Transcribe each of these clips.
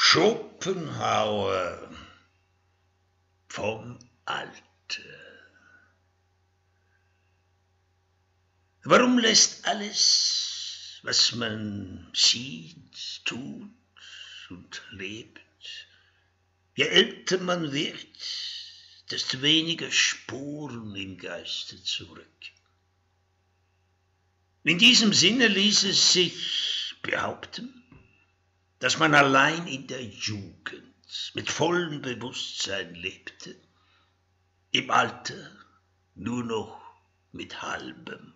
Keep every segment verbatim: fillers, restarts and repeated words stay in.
Schopenhauer vom Alter. Warum lässt alles, was man sieht, tut und lebt, je älter man wird, desto weniger Spuren im Geiste zurück? In diesem Sinne ließ es sich behaupten, dass man allein in der Jugend mit vollem Bewusstsein lebte, im Alter nur noch mit halbem.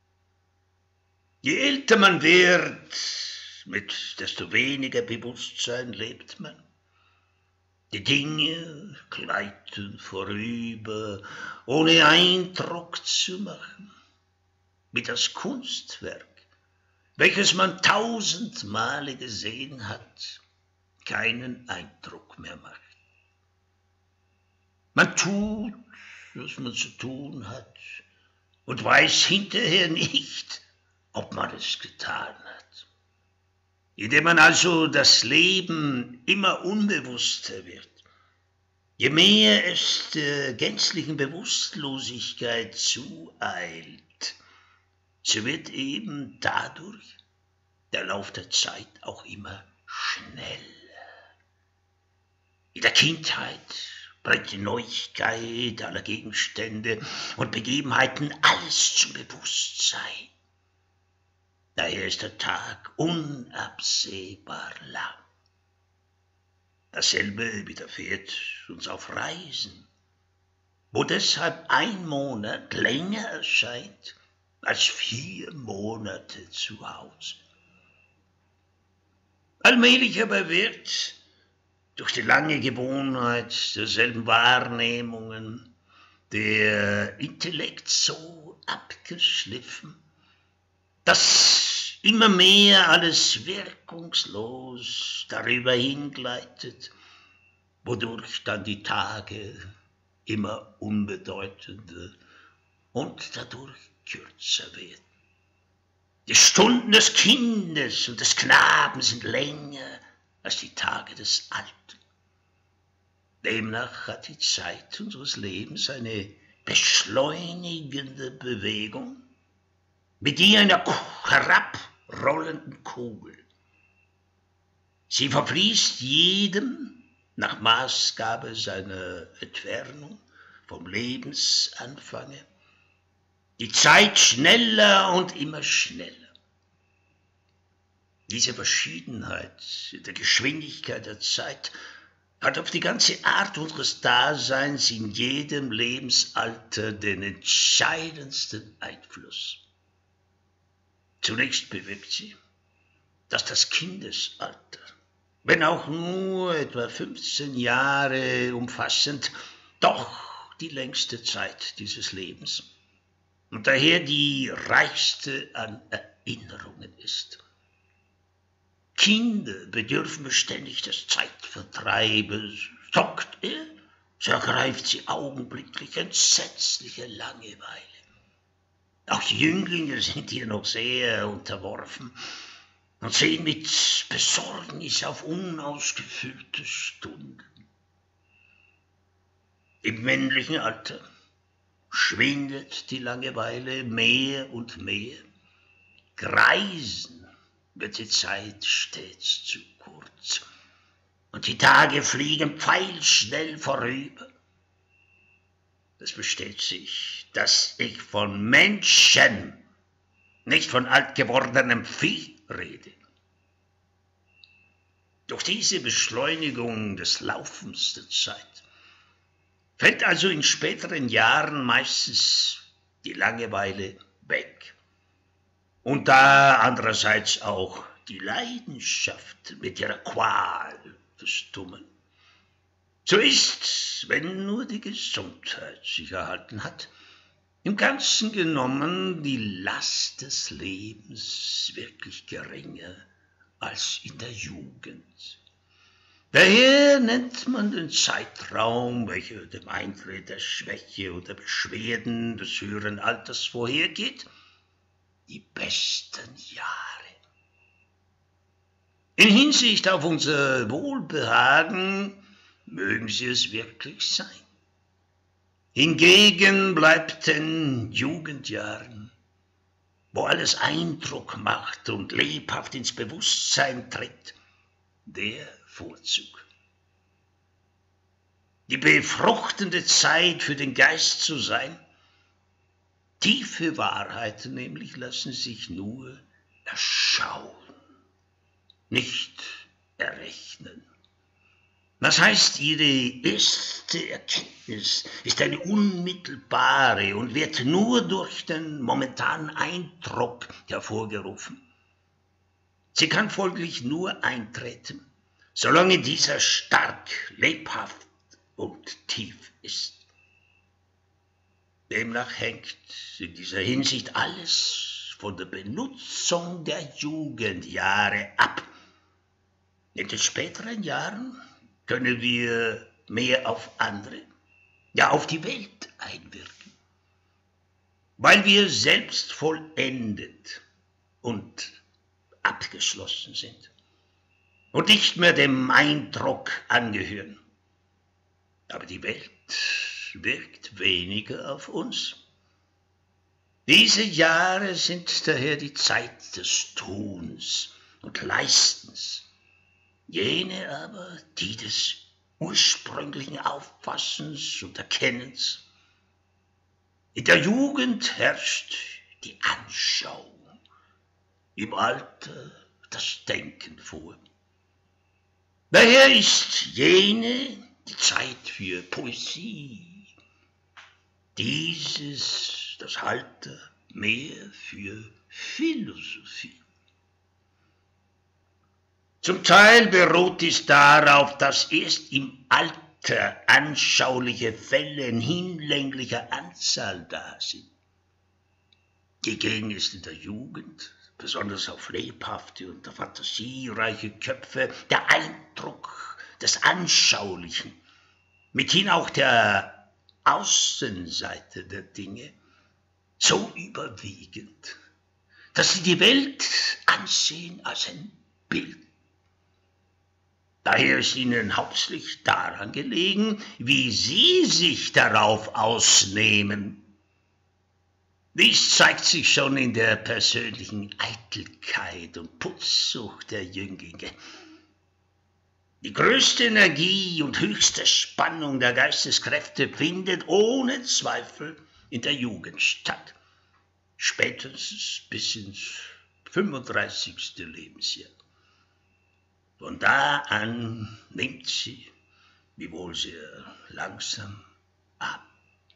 Je älter man wird, mit desto weniger Bewusstsein lebt man. Die Dinge gleiten vorüber, ohne Eindruck zu machen, wie das Kunstwerk, welches man tausend Male gesehen hat, keinen Eindruck mehr macht. Man tut, was man zu tun hat, und weiß hinterher nicht, ob man es getan hat. Indem man also das Leben immer unbewusster wird, je mehr es der gänzlichen Bewusstlosigkeit zueilt, so wird eben dadurch der Lauf der Zeit auch immer schneller. In der Kindheit bringt die Neuigkeit aller Gegenstände und Begebenheiten alles zum Bewusstsein. Daher ist der Tag unabsehbar lang. Dasselbe widerfährt uns auf Reisen, wo deshalb ein Monat länger erscheint als vier Monate zu Hause. Allmählich aber wird durch die lange Gewohnheit derselben Wahrnehmungen der Intellekt so abgeschliffen, dass immer mehr alles wirkungslos darüber hingleitet, wodurch dann die Tage immer unbedeutender und dadurch kürzer werden. Die Stunden des Kindes und des Knaben sind länger als die Tage des Alten. Demnach hat die Zeit unseres Lebens eine beschleunigende Bewegung, mit die einer herabrollenden Kugel. Sie verfließt jedem nach Maßgabe seiner Entfernung vom Lebensanfange die Zeit schneller und immer schneller. Diese Verschiedenheit der Geschwindigkeit der Zeit hat auf die ganze Art unseres Daseins in jedem Lebensalter den entscheidendsten Einfluss. Zunächst bewirkt sie, dass das Kindesalter, wenn auch nur etwa fünfzehn Jahre umfassend, doch die längste Zeit dieses Lebens und daher die reichste an Erinnerungen ist. Kinder bedürfen beständig des Zeitvertreibes. Zockt er, so ergreift sie augenblicklich entsetzliche Langeweile. Auch die Jünglinge sind hier noch sehr unterworfen und sehen mit Besorgnis auf unausgefüllte Stunden. Im männlichen Alter schwindet die Langeweile mehr und mehr. Greisen wird die Zeit stets zu kurz und die Tage fliegen pfeilschnell vorüber. Es besteht sich, dass ich von Menschen, nicht von alt gewordenem Vieh rede. Durch diese Beschleunigung des Laufens der Zeit fällt also in späteren Jahren meistens die Langeweile weg. Und da andererseits auch die Leidenschaft mit ihrer Qual des Dummen. So ist, wenn nur die Gesundheit sich erhalten hat, im Ganzen genommen die Last des Lebens wirklich geringer als in der Jugend. Daher nennt man den Zeitraum, welcher dem Eintritt der Schwäche oder Beschwerden des höheren Alters vorhergeht, die besten Jahre. In Hinsicht auf unser Wohlbehagen mögen sie es wirklich sein. Hingegen bleibt den Jugendjahren, wo alles Eindruck macht und lebhaft ins Bewusstsein tritt, der Vorzug. Die befruchtende Zeit für den Geist zu sein, tiefe Wahrheiten nämlich lassen sich nur erschauen, nicht errechnen. Das heißt, ihre erste Erkenntnis ist eine unmittelbare und wird nur durch den momentanen Eindruck hervorgerufen. Sie kann folglich nur eintreten, solange dieser stark, lebhaft und tief ist. Demnach hängt in dieser Hinsicht alles von der Benutzung der Jugendjahre ab. In den späteren Jahren können wir mehr auf andere, ja auf die Welt einwirken, weil wir selbst vollendet und abgeschlossen sind und nicht mehr dem Eindruck angehören. Aber die Welt wirkt weniger auf uns. Diese Jahre sind daher die Zeit des Tuns und Leistens, jene aber die des ursprünglichen Auffassens und Erkennens. In der Jugend herrscht die Anschauung, im Alter das Denken vor. Daher ist jene die Zeit für Poesie, dieses das Alter mehr für Philosophie. Zum Teil beruht dies darauf, dass erst im Alter anschauliche Fälle in hinlänglicher Anzahl da sind. Hingegen ist in der Jugend, besonders auf lebhafte und fantasiereiche Köpfe, der Eindruck des Anschaulichen, mithin auch der Außenseite der Dinge, so überwiegend, dass sie die Welt ansehen als ein Bild. Daher ist ihnen hauptsächlich daran gelegen, wie sie sich darauf ausnehmen. Dies zeigt sich schon in der persönlichen Eitelkeit und Putzsucht der Jünglinge. Die größte Energie und höchste Spannung der Geisteskräfte findet ohne Zweifel in der Jugend statt, spätestens bis ins fünfunddreißigste Lebensjahr. Von da an nimmt sie, wiewohl sehr langsam, ab.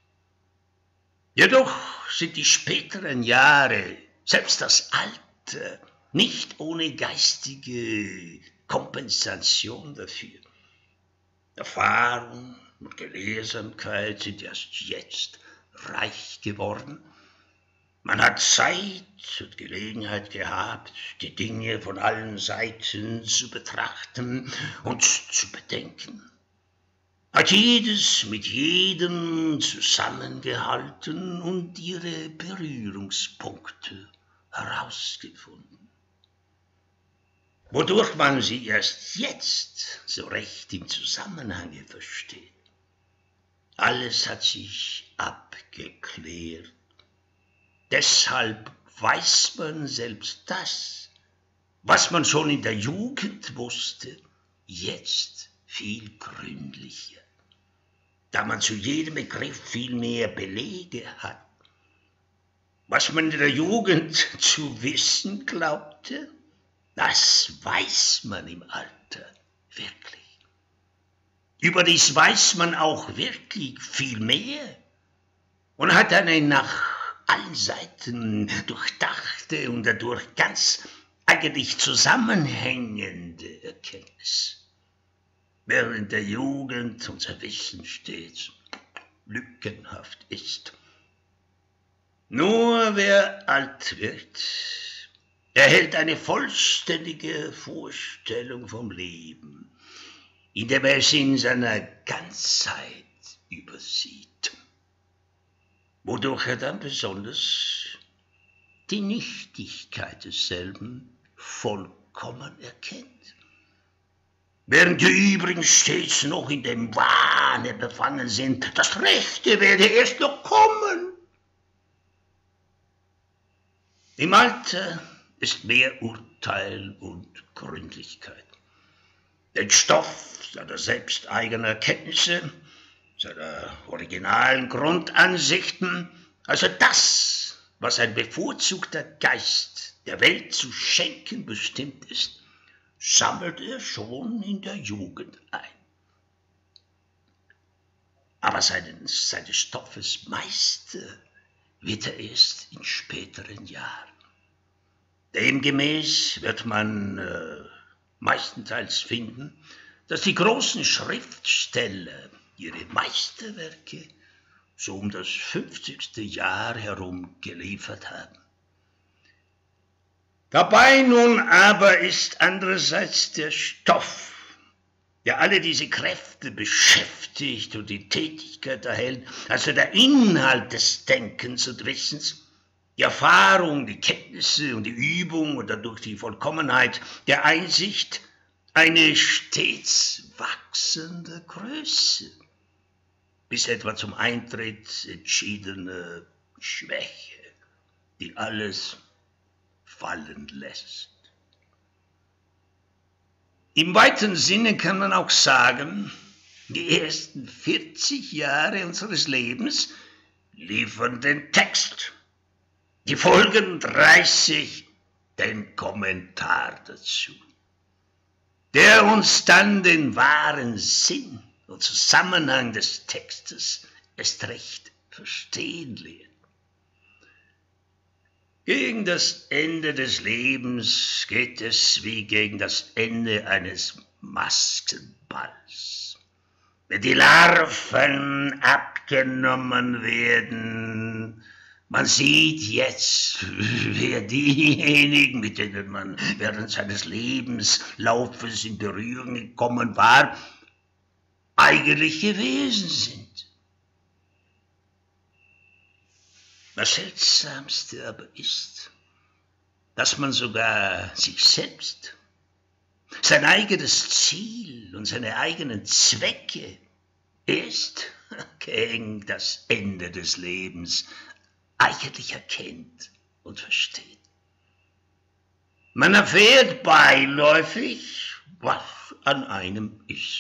Jedoch sind die späteren Jahre, selbst das Alter, nicht ohne geistige Kompensation dafür. Erfahrung und Gelehrsamkeit sind erst jetzt reich geworden. Man hat Zeit und Gelegenheit gehabt, die Dinge von allen Seiten zu betrachten und zu bedenken. Hat jedes mit jedem zusammengehalten und ihre Berührungspunkte herausgefunden, wodurch man sie erst jetzt so recht im Zusammenhange versteht. Alles hat sich abgeklärt. Deshalb weiß man selbst das, was man schon in der Jugend wusste, jetzt viel gründlicher, da man zu jedem Begriff viel mehr Belege hat. Was man in der Jugend zu wissen glaubte, das weiß man im Alter wirklich. Überdies weiß man auch wirklich viel mehr und hat eine nach allen Seiten durchdachte und dadurch ganz eigentlich zusammenhängende Erkenntnis. Während der Jugend unser Wissen stets lückenhaft ist. Nur wer alt wird, erhält eine vollständige Vorstellung vom Leben, indem er es in seiner Ganzheit übersieht, wodurch er dann besonders die Nichtigkeit desselben vollkommen vollkommen erkennt, während die übrigen stets noch in dem Wahne befangen sind, das Rechte werde erst noch kommen. Im Alter ist mehr Urteil und Gründlichkeit. Den Stoff seiner selbsteigenen Erkenntnisse, seiner originalen Grundansichten, also das, was ein bevorzugter Geist der Welt zu schenken bestimmt ist, sammelt er schon in der Jugend ein. Aber seinen, seines Stoffes Meister wird er erst in späteren Jahren. Demgemäß wird man äh, meistenteils finden, dass die großen Schriftsteller ihre Meisterwerke so um das fünfzigste Jahr herum geliefert haben. Dabei nun aber ist andererseits der Stoff, der alle diese Kräfte beschäftigt und die Tätigkeit erhält, also der Inhalt des Denkens und Wissens, die Erfahrung, die Kenntnisse und die Übung und dadurch die Vollkommenheit der Einsicht, eine stets wachsende Größe, bis etwa zum Eintritt entschiedene Schwäche, die alles fallen lässt. Im weiten Sinne kann man auch sagen, die ersten vierzig Jahre unseres Lebens liefern den Text, die folgenden dreißig den Kommentar dazu, der uns dann den wahren Sinn und Zusammenhang des Textes erst recht verstehen lehrt. Gegen das Ende des Lebens geht es wie gegen das Ende eines Maskenballs. Wenn die Larven abgenommen werden, man sieht jetzt, wer diejenigen, mit denen man während seines Lebenslaufes in Berührung gekommen war, eigentliche Wesen sind. Das Seltsamste aber ist, dass man sogar sich selbst, sein eigenes Ziel und seine eigenen Zwecke erst gegen das Ende des Lebens eigentlich erkennt und versteht. Man erfährt beiläufig, was an einem ist.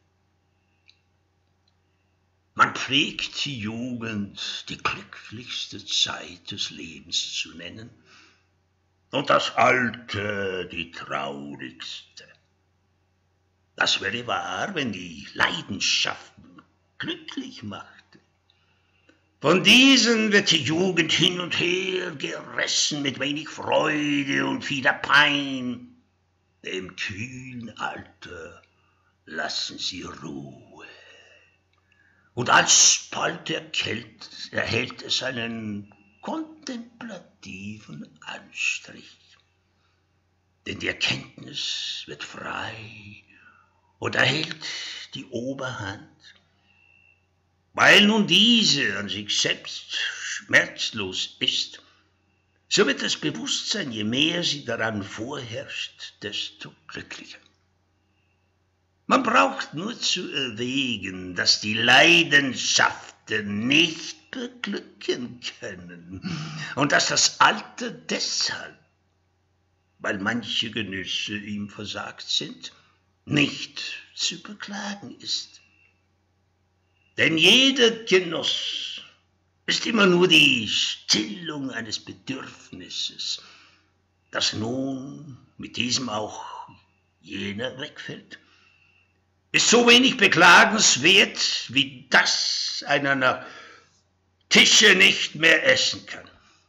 Man pflegt die Jugend die glücklichste Zeit des Lebens zu nennen und das Alter die traurigste. Das wäre wahr, wenn die Leidenschaften glücklich machten. Von diesen wird die Jugend hin und her gerissen mit wenig Freude und vieler Pein. Dem kühlen Alter lassen sie Ruhe. Und alsbald erhält, erhält es einen kontemplativen Anstrich. Denn die Erkenntnis wird frei und erhält die Oberhand. Weil nun diese an sich selbst schmerzlos ist, so wird das Bewusstsein, je mehr sie daran vorherrscht, desto glücklicher. Man braucht nur zu erwägen, dass die Leidenschaften nicht beglücken können und dass das Alter deshalb, weil manche Genüsse ihm versagt sind, nicht zu beklagen ist. Denn jeder Genuss ist immer nur die Stillung eines Bedürfnisses, das nun mit diesem auch jener wegfällt. Ist so wenig beklagenswert, wie das einer nach Tische nicht mehr essen kann.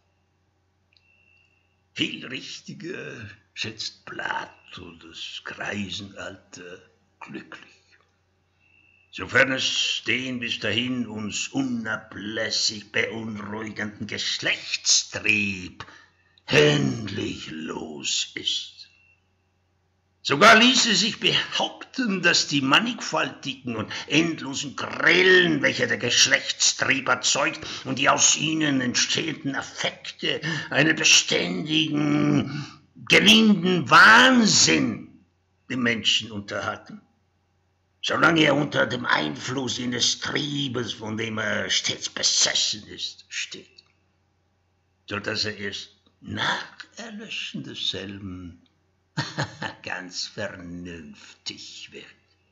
Viel richtiger schätzt Plato das Greisenalter glücklich, sofern es den bis dahin uns unablässig beunruhigenden Geschlechtstrieb endlich los ist. Sogar ließe sich behaupten, dass die mannigfaltigen und endlosen Grillen, welche der Geschlechtstrieb erzeugt, und die aus ihnen entstehenden Affekte einen beständigen gelinden Wahnsinn den Menschen unterhalten, solange er unter dem Einfluss jenes Triebes, von dem er stets besessen ist, steht, so dass er erst nach Erlöschen desselben ganz vernünftig wird.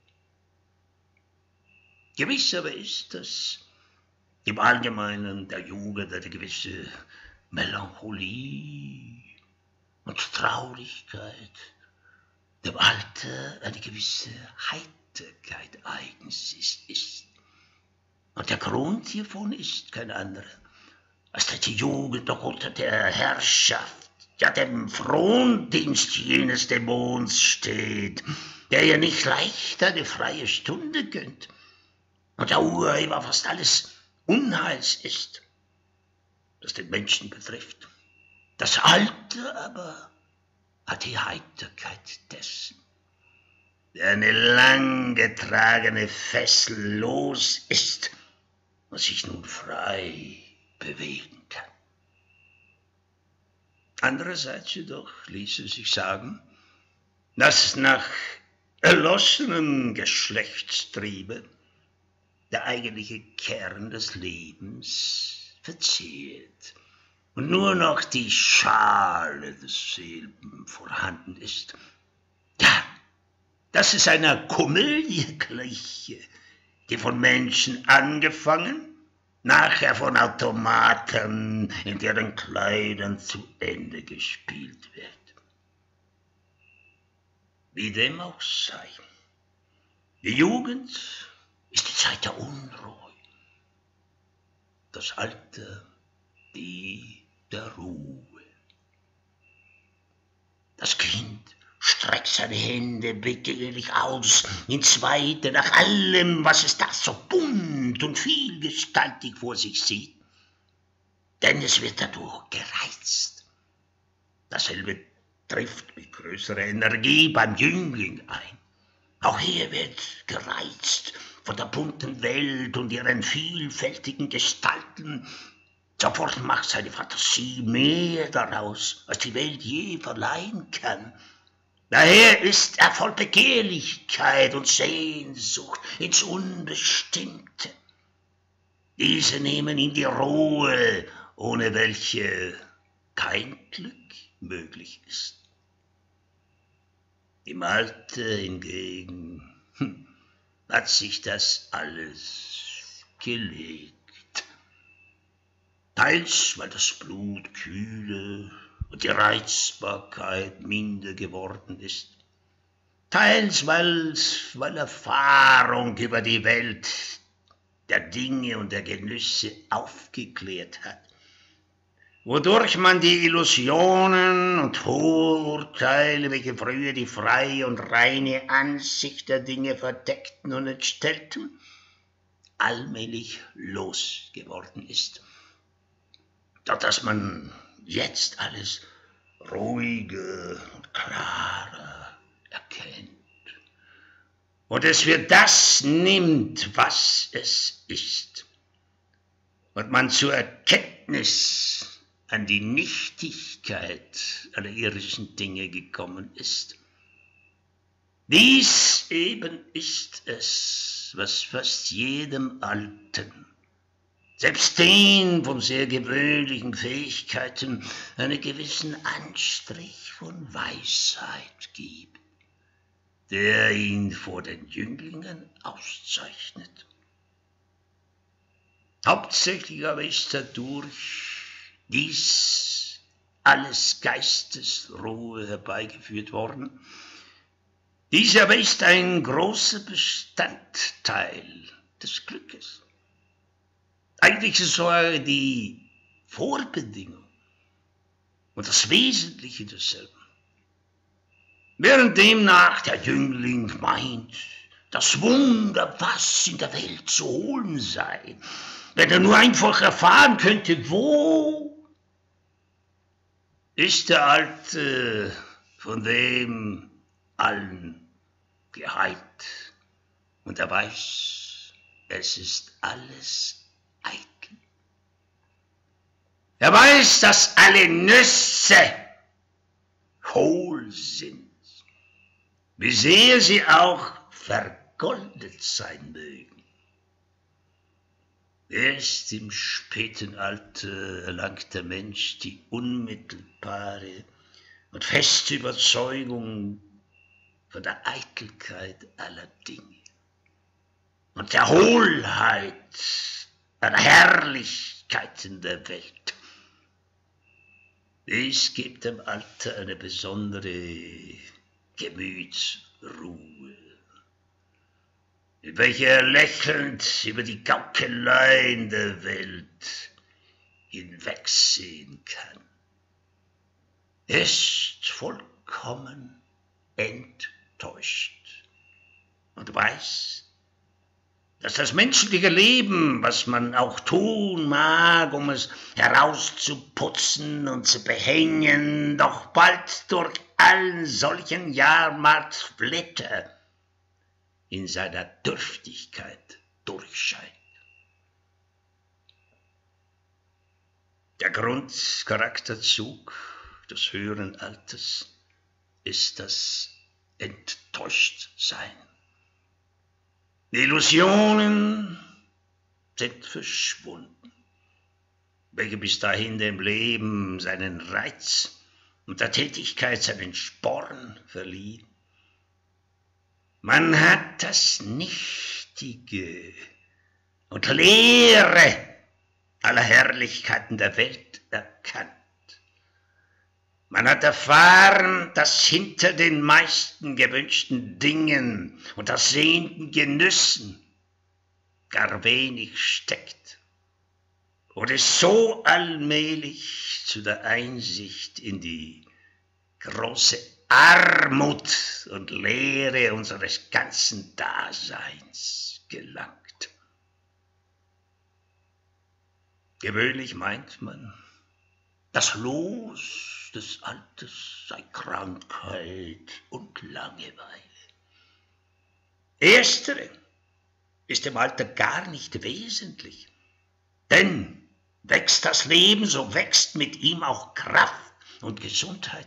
Gewiss aber ist, dass im Allgemeinen der Jugend eine gewisse Melancholie und Traurigkeit, dem Alter eine gewisse Heiterkeit eigens ist. Und der Grund hiervon ist kein anderer, als dass die Jugend noch unter der Herrschaft, ja dem Frondienst jenes Dämons steht, der ihr nicht leicht eine freie Stunde gönnt und der Urheber fast alles Unheils ist, das den Menschen betrifft. Das Alter aber hat die Heiterkeit dessen, der eine lang getragene Fessel los ist und sich nun frei bewegen kann. Andererseits jedoch ließe sich sagen, dass nach erlossenem Geschlechtstriebe der eigentliche Kern des Lebens verzehrt und nur noch die Schale desselben vorhanden ist. Ja, dass es einer Komödie gleiche, die von Menschen angefangen, nachher von Automaten in deren Kleidern zu Ende gespielt wird. Wie dem auch sei, die Jugend ist die Zeit der Unruhe, das Alter die der Ruhe. Das Kind streckt seine Hände begehrlich aus ins Weite nach allem, was es da so bunt und vielgestaltig vor sich sieht, denn es wird dadurch gereizt. Dasselbe trifft mit größerer Energie beim Jüngling ein. Auch er wird gereizt von der bunten Welt und ihren vielfältigen Gestalten. Sofort macht seine Fantasie mehr daraus, als die Welt je verleihen kann. Daher ist er voll Begehrlichkeit und Sehnsucht ins Unbestimmte. Diese nehmen ihn die Ruhe, ohne welche kein Glück möglich ist. Im Alter hingegen hm, hat sich das alles gelegt. Teils, weil das Blut kühle und die Reizbarkeit minder geworden ist. Teils, weil, weil Erfahrung über die Welt der Dinge und der Genüsse aufgeklärt hat, wodurch man die Illusionen und Vorurteile, welche früher die freie und reine Ansicht der Dinge verdeckten und entstellten, allmählich losgeworden ist, dass man jetzt alles ruhiger und klarer erkennt und es für das nimmt, was es ist, und man zur Erkenntnis an die Nichtigkeit aller irdischen Dinge gekommen ist. Dies eben ist es, was fast jedem Alten, selbst den von sehr gewöhnlichen Fähigkeiten, einen gewissen Anstrich von Weisheit gibt, der ihn vor den Jünglingen auszeichnet. Hauptsächlich aber ist dadurch dies alles Geistesruhe herbeigeführt worden. Dies aber ist ein großer Bestandteil des Glückes. Eigentlich ist sogar die Vorbedingung und das Wesentliche desselben. Während demnach der Jüngling meint, das Wunder, was in der Welt zu holen sei, wenn er nur einfach erfahren könnte, wo, ist der Alte von dem allen geheilt. Und er weiß, es ist alles eitel. Er weiß, dass alle Nüsse hohl sind, wie sehr sie auch vergoldet sein mögen. Erst im späten Alter erlangt der Mensch die unmittelbare und feste Überzeugung von der Eitelkeit aller Dinge und der Hohlheit aller Herrlichkeiten der Welt. Dies gibt dem Alter eine besondere Gemütsruhe, in welcher er lächelnd über die Gaukeleien der Welt hinwegsehen kann. Er ist vollkommen enttäuscht und weiß, dass das menschliche Leben, was man auch tun mag, um es herauszuputzen und zu behängen, doch bald durch allen solchen Jahrmarktsblätter in seiner Dürftigkeit durchscheint. Der Grundcharakterzug des höheren Alters ist das Enttäuschtsein. Die Illusionen sind verschwunden, welche bis dahin dem Leben seinen Reiz und der Tätigkeit seinen Sporn verliehen. Man hat das Nichtige und Leere aller Herrlichkeiten der Welt erkannt. Man hat erfahren, dass hinter den meisten gewünschten Dingen und ersehnten Genüssen gar wenig steckt und ist so allmählich zu der Einsicht in die große Armut und Leere unseres ganzen Daseins gelangt. Gewöhnlich meint man, das Los des Alters sei Krankheit und Langeweile. Erstere ist im Alter gar nicht wesentlich, denn wächst das Leben, so wächst mit ihm auch Kraft und Gesundheit.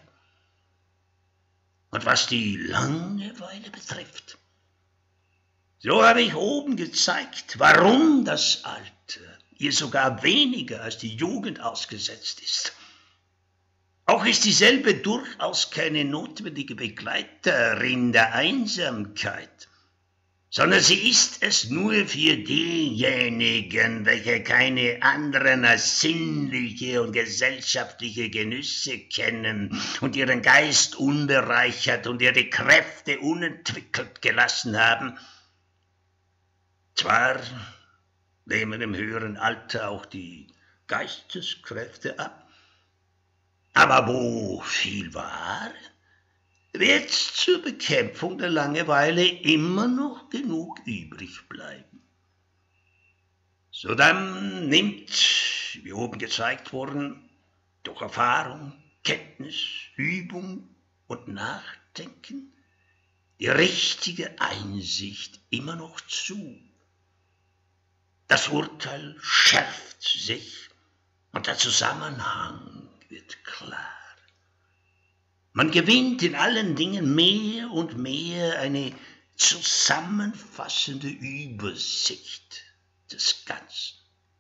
Und was die Langeweile betrifft, so habe ich oben gezeigt, warum das Alter ihr sogar weniger als die Jugend ausgesetzt ist. Auch ist dieselbe durchaus keine notwendige Begleiterin der Einsamkeit, sondern sie ist es nur für diejenigen, welche keine anderen als sinnliche und gesellschaftliche Genüsse kennen und ihren Geist unbereichert und ihre Kräfte unentwickelt gelassen haben. Zwar nehmen im höheren Alter auch die Geisteskräfte ab, aber wo viel war, wird zur Bekämpfung der Langeweile immer noch genug übrig bleiben. Sodann nimmt, wie oben gezeigt worden, durch Erfahrung, Kenntnis, Übung und Nachdenken die richtige Einsicht immer noch zu. Das Urteil schärft sich und der Zusammenhang wird klar. Man gewinnt in allen Dingen mehr und mehr eine zusammenfassende Übersicht des Ganzen.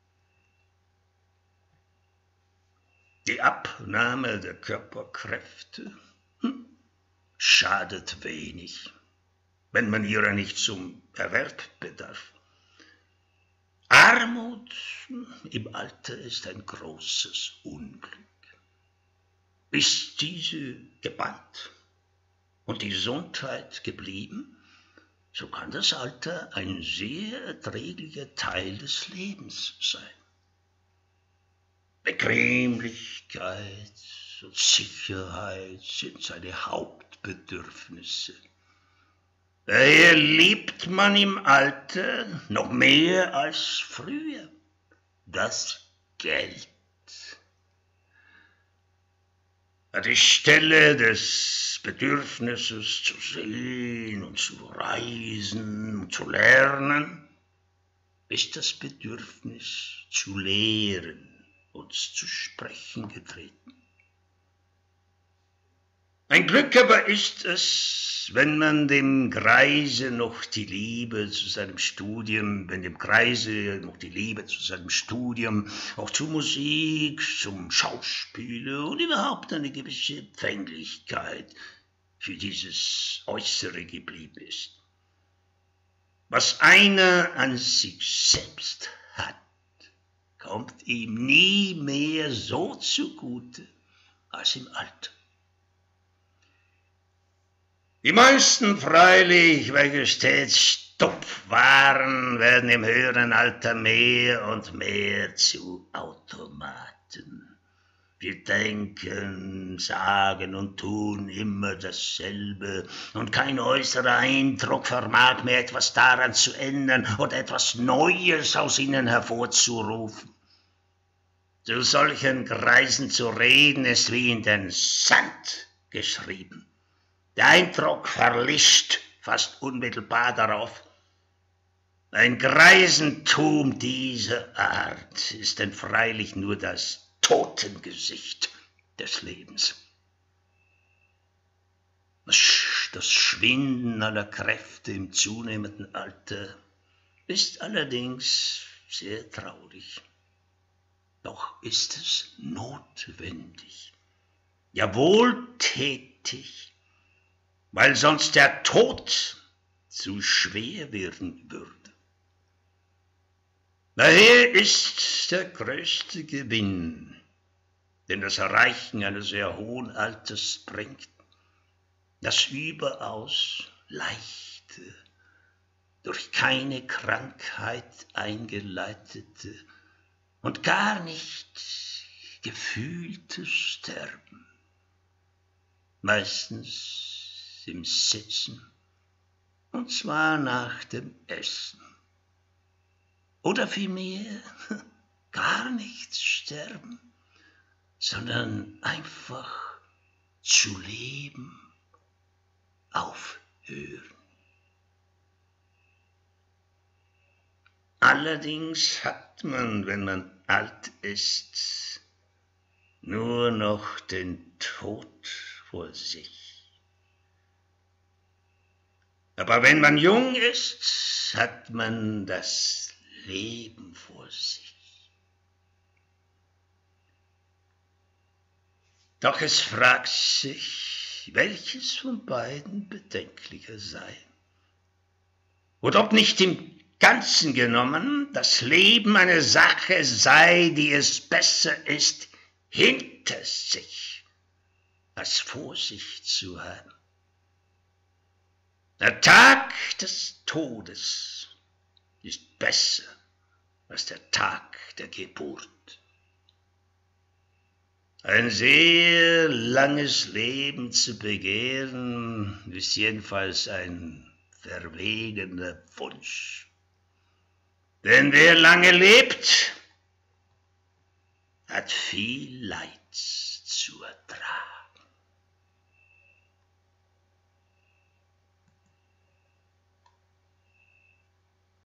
Die Abnahme der Körperkräfte hm, schadet wenig, wenn man ihrer nicht zum Erwerb bedarf. Armut im Alter ist ein großes Unglück. Ist diese gebannt und die Gesundheit geblieben, so kann das Alter ein sehr erträglicher Teil des Lebens sein. Bequemlichkeit und Sicherheit sind seine Hauptbedürfnisse. Daher liebt man im Alter noch mehr als früher das Geld. An die Stelle des Bedürfnisses zu sehen und zu reisen und zu lernen, ist das Bedürfnis zu lehren und zu sprechen getreten. Ein Glück aber ist es, wenn man dem Greise noch die Liebe zu seinem Studium, wenn dem Greise noch die Liebe zu seinem Studium, auch zur Musik, zum Schauspiel und überhaupt eine gewisse Empfänglichkeit für dieses Äußere geblieben ist. Was einer an sich selbst hat, kommt ihm nie mehr so zugute als im Alter. Die meisten freilich, welche stets stumpf waren, werden im höheren Alter mehr und mehr zu Automaten. Wir denken, sagen und tun immer dasselbe, und kein äußerer Eindruck vermag mehr etwas daran zu ändern oder etwas Neues aus ihnen hervorzurufen. Zu solchen Greisen zu reden, ist wie in den Sand geschrieben. Der Eindruck verlischt fast unmittelbar darauf. Ein Greisentum dieser Art ist denn freilich nur das Totengesicht des Lebens. Das Schwinden aller Kräfte im zunehmenden Alter ist allerdings sehr traurig. Doch ist es notwendig, ja wohltätig, weil sonst der Tod zu schwer werden würde. Daher ist der größte Gewinn, den das Erreichen eines sehr hohen Alters bringt, das überaus leichte, durch keine Krankheit eingeleitete und gar nicht gefühlte Sterben, meistens im Sitzen, und zwar nach dem Essen. Oder vielmehr gar nicht sterben, sondern einfach zu leben aufhören. Allerdings hat man, wenn man alt ist, nur noch den Tod vor sich. Aber wenn man jung ist, hat man das Leben vor sich. Doch es fragt sich, welches von beiden bedenklicher sei. Und ob nicht im Ganzen genommen das Leben eine Sache sei, die es besser ist, hinter sich als vor sich zu haben. Der Tag des Todes ist besser als der Tag der Geburt. Ein sehr langes Leben zu begehren, ist jedenfalls ein verwegener Wunsch. Denn wer lange lebt, hat viel Leid zu ertragen.